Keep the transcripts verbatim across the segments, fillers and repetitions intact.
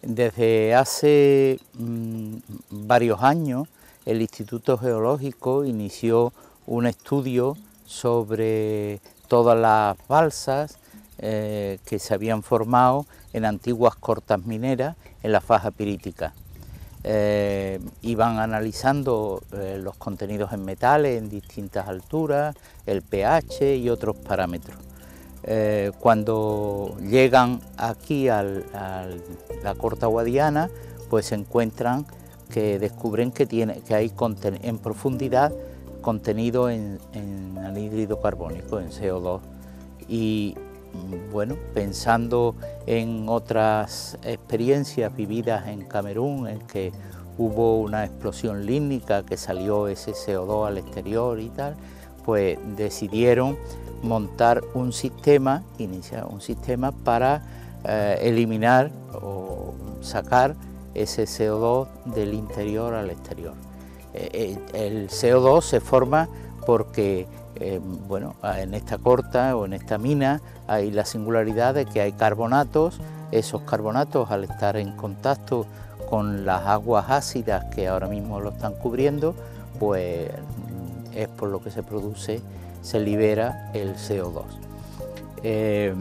desde hace mmm, varios años el Instituto Geológico inició un estudio sobre todas las balsas eh, que se habían formado en antiguas cortas mineras en la faja pirítica. Eh, iban analizando eh, los contenidos en metales en distintas alturas, el pH y otros parámetros. Eh, cuando llegan aquí a la Corta Guadiana, pues se encuentran que descubren que, tiene, que hay en profundidad contenido en, en anhídrido carbónico, en C O dos. Y bueno, pensando en otras experiencias vividas en Camerún, en que hubo una explosión lígnica que salió ese C O dos al exterior y tal, pues decidieron montar un sistema, iniciar un sistema para eh, eliminar o sacar ese C O dos del interior al exterior. Eh, el C O dos se forma porque Eh, bueno, en esta corta o en esta mina hay la singularidad de que hay carbonatos. Esos carbonatos, al estar en contacto con las aguas ácidas que ahora mismo lo están cubriendo, pues es por lo que se produce, se libera el C O dos. Eh,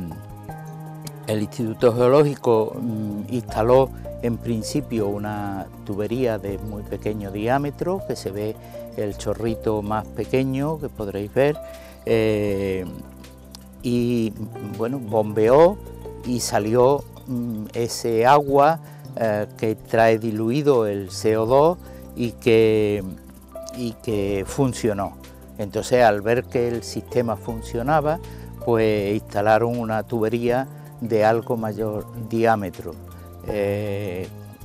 el Instituto Geológico mm, instaló en principio una tubería de muy pequeño diámetro, que se ve el chorrito más pequeño que podréis ver, eh, y bueno, bombeó y salió mm, ese agua eh, que trae diluido el C O dos y que, y que funcionó. Entonces, al ver que el sistema funcionaba, pues instalaron una tubería de algo mayor diámetro. Eh,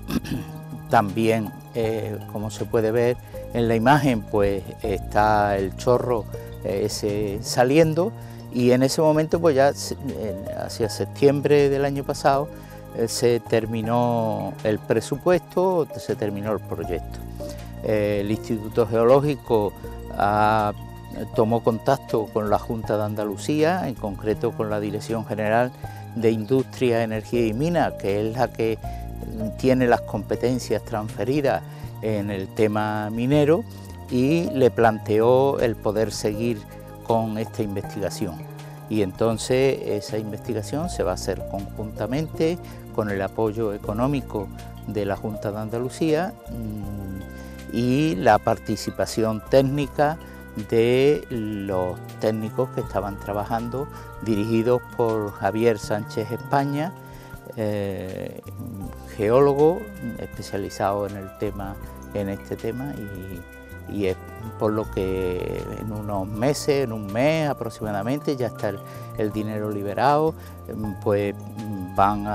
también, eh, como se puede ver en la imagen, pues está el chorro eh, ese saliendo, y en ese momento, pues ya hacia septiembre del año pasado, eh, se terminó el presupuesto, se terminó el proyecto. Eh, el Instituto Geológico ha, tomó contacto con la Junta de Andalucía, en concreto con la Dirección General de Industria, Energía y Minas, que es la que tiene las competencias transferidas en el tema minero, y le planteó el poder seguir con esta investigación. Y entonces esa investigación se va a hacer conjuntamente con el apoyo económico de la Junta de Andalucía mmm, y la participación técnica de los técnicos que estaban trabajando, dirigidos por Javier Sánchez España, eh, geólogo especializado en el tema, en este tema, y, y es por lo que en unos meses, en un mes aproximadamente, ya está el, el dinero liberado, pues van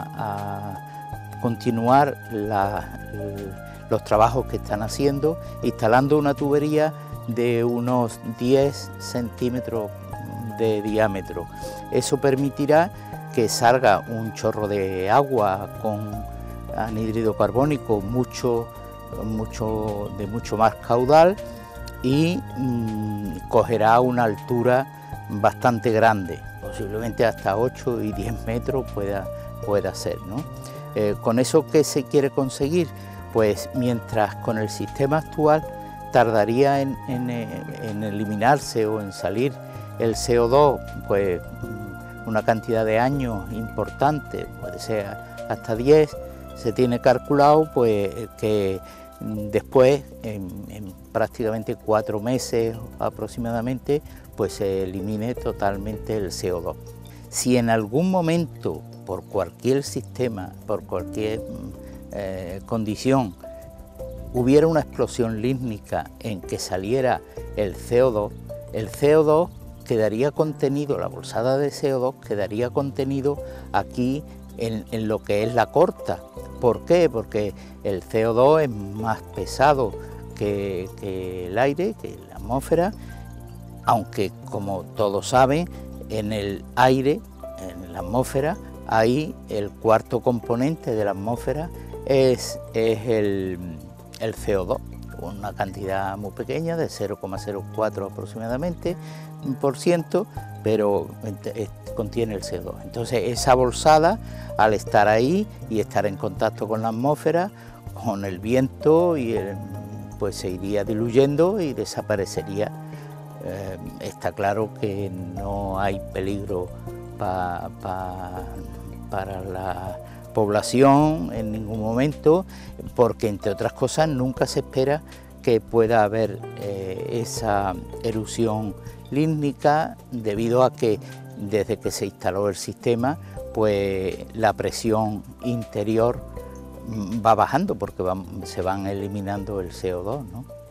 a, a continuar la, los trabajos que están haciendo, instalando una tubería de unos diez centímetros de diámetro. Eso permitirá que salga un chorro de agua con anhídrido carbónico mucho, mucho, de mucho más caudal, y mmm, cogerá una altura bastante grande, posiblemente hasta ocho y diez metros pueda, pueda ser, ¿no? Eh, ¿Con eso qué se quiere conseguir? Pues mientras con el sistema actual tardaría en, en, en eliminarse o en salir el C O dos, pues una cantidad de años importante, puede ser hasta diez, se tiene calculado pues que después, en, en prácticamente cuatro meses aproximadamente, pues se elimine totalmente el C O dos. Si en algún momento, por cualquier sistema, por cualquier eh, condición, hubiera una explosión lígnica en que saliera el C O dos, el C O dos quedaría contenido, la bolsada de C O dos quedaría contenido aquí en, en lo que es la corta. ¿Por qué? Porque el C O dos es más pesado que, que el aire, que la atmósfera, aunque, como todos saben, en el aire, en la atmósfera, ahí el cuarto componente de la atmósfera es, es el, el C O dos, una cantidad muy pequeña, de cero coma cero cuatro aproximadamente por ciento, pero contiene el C O dos. Entonces esa bolsada, al estar ahí y estar en contacto con la atmósfera, con el viento, y el, pues se iría diluyendo y desaparecería. Eh, está claro que no hay peligro pa, pa, para la población en ningún momento, porque entre otras cosas nunca se espera que pueda haber eh, esa erupción lígnica, debido a que desde que se instaló el sistema, pues la presión interior va bajando, porque va, se van eliminando el C O dos, ¿no?